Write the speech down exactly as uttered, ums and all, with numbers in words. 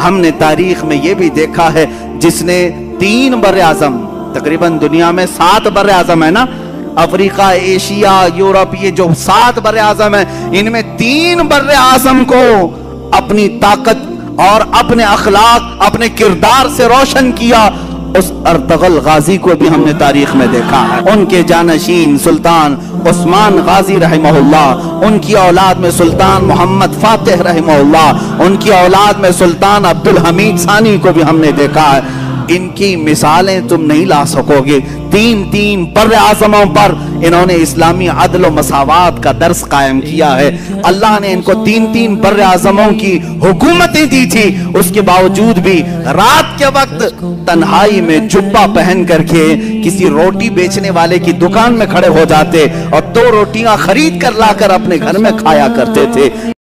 हमने तारीख में ये भी देखा है, जिसने तीन बर्रे आज़म, तकरीबन दुनिया में सात बर्रे आज़म है ना, अफ्रीका, एशिया, यूरोप, ये जो सात बर्रे आज़म है, इनमें तीन बर्रे आज़म को अपनी ताकत और अपने अखलाक, अपने किरदार से रोशन किया। उस अर्तगल गाजी को भी हमने तारीख में देखा है। उनके जानशीन सुल्तान उस्मान गाजी रहमहुल्लाह, उनकी औलाद में सुल्तान मोहम्मद फातिह रहमहुल्लाह, उनकी औलाद में सुल्तान अब्दुल हमीद सानी को भी हमने देखा है। इनकी मिसालें तुम नहीं ला सकोगे। तीन तीन बर्रे आज़मों पर इन्होंने इस्लामी अदल व मसावात का दर्स कायम किया है। अल्लाह ने इनको तीन तीन बर्रे आज़मों की हुकूमतें दी थी, उसके बावजूद भी रात के वक्त तन्हाई में जुब्बा पहन करके किसी रोटी बेचने वाले की दुकान में खड़े हो जाते और दो रोटियां खरीद कर लाकर अपने घर में खाया करते थे।